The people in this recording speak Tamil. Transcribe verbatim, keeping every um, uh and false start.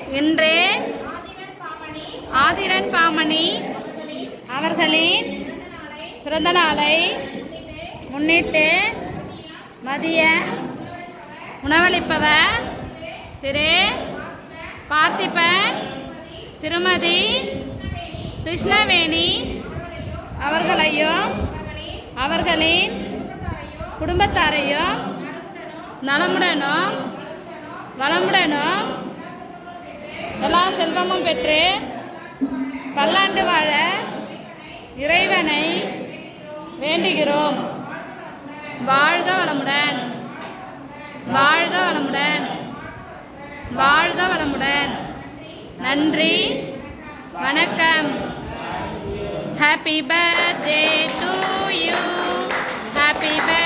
இன்று ஆதிரன் பாமணி அவர்களின் பிறந்த நாளை முன்னிட்டு மதிய உணவளிப்பவர் திரு பார்த்திபன் திருமதி கிருஷ்ணவேணி அவர்களையும் அவர்களின் குடும்பத்தாரையும் நலமுடனும் வளமுடனும் எல்லா செல்வமும் பெற்று பல்லாண்டு வாழ இறைவனை வேண்டுகிறோம். வாழ்க வளமுடன், வாழ்க வளமுடன், வாழ்க வளமுடன். நன்றி, வணக்கம். Happy birthday to you. Happy birthday.